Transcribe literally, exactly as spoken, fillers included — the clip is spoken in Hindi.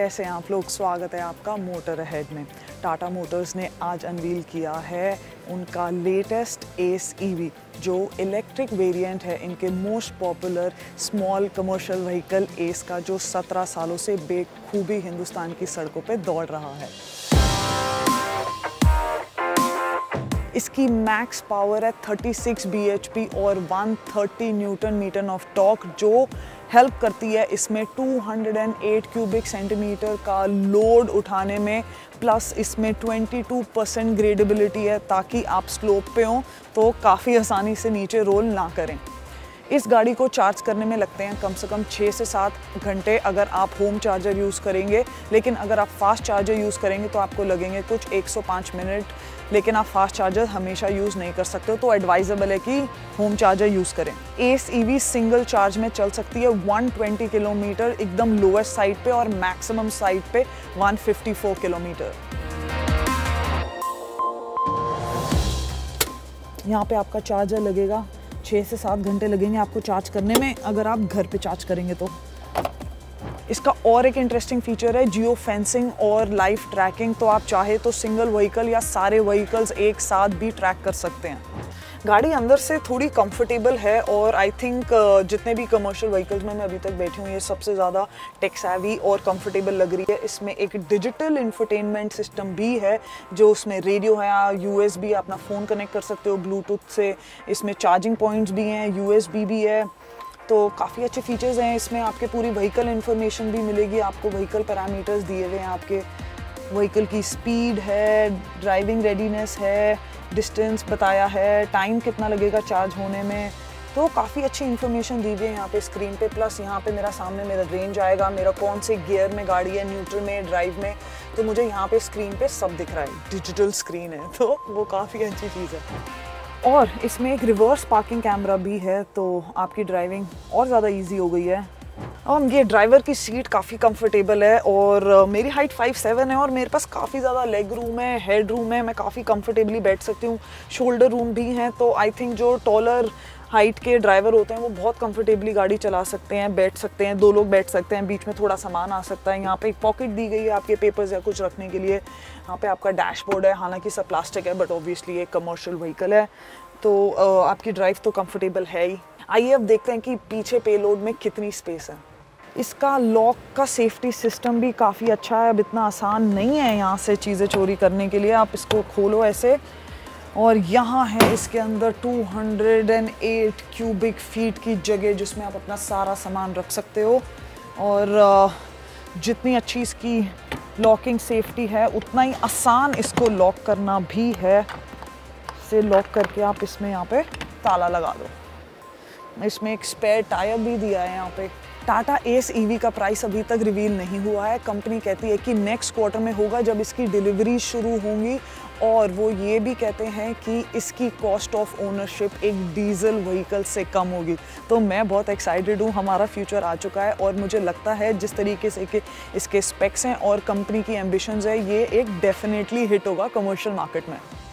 कैसे हैं आप लोग। स्वागत है आपका मोटर अहेड में। टाटा मोटर्स ने आज अनवील किया है उनका लेटेस्ट एस ईवी, जो इलेक्ट्रिक वेरिएंट है इनके most popular small commercial vehicle Ace का, जो सत्रह सालों से बेखूबी हिंदुस्तान की सड़कों पे दौड़ रहा है। इसकी मैक्स पावर है छत्तीस बी एच पी और एक सौ तीस न्यूटन मीटर ऑफ टॉर्क, जो हेल्प करती है इसमें दो सौ आठ क्यूबिक सेंटीमीटर का लोड उठाने में। प्लस इसमें बाईस परसेंट ग्रेडेबिलिटी है, ताकि आप स्लोप पे हों तो काफ़ी आसानी से नीचे रोल ना करें। इस गाड़ी को चार्ज करने में लगते हैं कम से कम छः से सात घंटे अगर आप होम चार्जर यूज़ करेंगे, लेकिन अगर आप फास्ट चार्जर यूज़ करेंगे तो आपको लगेंगे कुछ एक सौ पाँच मिनट। लेकिन आप फास्ट चार्जर हमेशा यूज़ नहीं कर सकते हो, तो एडवाइजेबल है कि होम चार्जर यूज़ करें। एस ईवी सिंगल चार्ज में चल सकती है एक सौ बीस किलोमीटर एकदम लोएस्ट साइड पे, और मैक्सिमम साइड पे एक सौ चौवन किलोमीटर। यहाँ पे आपका चार्जर लगेगा छः से सात घंटे लगेंगे आपको चार्ज करने में, अगर आप घर पे चार्ज करेंगे तो। इसका और एक इंटरेस्टिंग फीचर है जियो फेंसिंग और लाइव ट्रैकिंग, तो आप चाहे तो सिंगल व्हीकल या सारे व्हीकल्स एक साथ भी ट्रैक कर सकते हैं। गाड़ी अंदर से थोड़ी कंफर्टेबल है, और आई थिंक जितने भी कमर्शियल व्हीकल्स में मैं अभी तक बैठी हूँ, ये सबसे ज़्यादा टेक सेवी और कंफर्टेबल लग रही है। इसमें एक डिजिटल इंफोटेनमेंट सिस्टम भी है, जो उसमें रेडियो है, यूएसबी, अपना फ़ोन कनेक्ट कर सकते हो ब्लूटूथ से। इसमें चार्जिंग पॉइंट्स भी हैं, यूएसबी भी है, तो काफ़ी अच्छे फीचर्स हैं इसमें। आपके पूरी व्हीकल इन्फॉर्मेशन भी मिलेगी आपको, व्हीकल पैरामीटर्स दिए हुए हैं आपके, व्हीकल की स्पीड है, ड्राइविंग रेडीनेस है, डिस्टेंस बताया है, टाइम कितना लगेगा चार्ज होने में, तो काफ़ी अच्छी इन्फॉर्मेशन दी हुई है यहाँ पे स्क्रीन पे। प्लस यहाँ पे मेरा सामने मेरा रेंज आएगा, मेरा कौन से गियर में गाड़ी है, न्यूट्रल में, ड्राइव में, तो मुझे यहाँ पे स्क्रीन पे सब दिख रहा है। डिजिटल स्क्रीन है तो वो काफ़ी अच्छी चीज़ है। और इसमें एक रिवर्स पार्किंग कैमरा भी है, तो आपकी ड्राइविंग और ज़्यादा इजी हो गई है। और ये ड्राइवर की सीट काफ़ी कंफर्टेबल है, और मेरी हाइट फाइव सेवन है और मेरे पास काफ़ी ज़्यादा लेग रूम है, हेड रूम है, मैं काफ़ी कंफर्टेबली बैठ सकती हूँ। शोल्डर रूम भी है, तो आई थिंक जो टॉलर हाइट के ड्राइवर होते हैं वो बहुत कंफर्टेबली गाड़ी चला सकते हैं, बैठ सकते हैं, दो लोग बैठ सकते हैं, बीच में थोड़ा सामान आ सकता है। यहाँ पे एक पॉकेट दी गई है आपके पेपर्स या कुछ रखने के लिए। यहाँ पे आपका डैशबोर्ड है, हालांकि सब प्लास्टिक है, बट ऑब्वियसली एक कमर्शियल व्हीकल है, तो आपकी ड्राइव तो कंफर्टेबल है ही। आइए अब देखते हैं कि पीछे पेलोड में कितनी स्पेस है। इसका लॉक का सेफ्टी सिस्टम भी काफ़ी अच्छा है। अब इतना आसान नहीं है यहाँ से चीज़ें चोरी करने के लिए। आप इसको खोलो ऐसे, और यहाँ है इसके अंदर दो सौ आठ क्यूबिक फीट की जगह, जिसमें आप अपना सारा सामान रख सकते हो। और जितनी अच्छी इसकी लॉकिंग सेफ्टी है, उतना ही आसान इसको लॉक करना भी है। इसे लॉक करके आप इसमें यहाँ पे ताला लगा दो। इसमें एक स्पेयर टायर भी दिया है यहाँ पे। टाटा एस ईवी का प्राइस अभी तक रिवील नहीं हुआ है। कंपनी कहती है कि नेक्स्ट क्वार्टर में होगा, जब इसकी डिलीवरी शुरू होंगी। और वो ये भी कहते हैं कि इसकी कॉस्ट ऑफ ओनरशिप एक डीजल व्हीकल से कम होगी। तो मैं बहुत एक्साइटेड हूँ, हमारा फ्यूचर आ चुका है, और मुझे लगता है जिस तरीके से कि इसके स्पेक्स हैं और कंपनी की एम्बिशंस है, ये एक डेफिनेटली हिट होगा कमर्शियल मार्केट में।